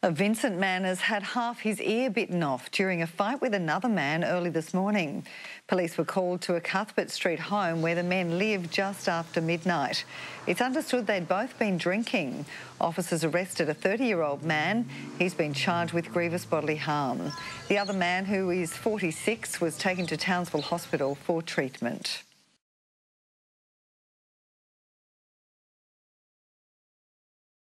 A Vincent man has had half his ear bitten off during a fight with another man early this morning. Police were called to a Cuthbert Street home where the men live just after midnight. It's understood they'd both been drinking. Officers arrested a 30-year-old man. He's been charged with grievous bodily harm. The other man, who is 46, was taken to Townsville Hospital for treatment.